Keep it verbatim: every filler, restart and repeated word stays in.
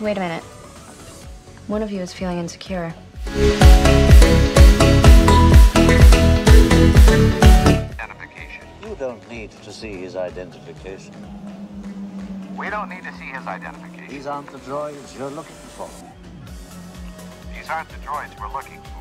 Wait a minute. One of you is feeling insecure. Identification. You don't need to see his identification. We don't need to see his identification. These aren't the droids you're looking for. These aren't the droids we're looking for.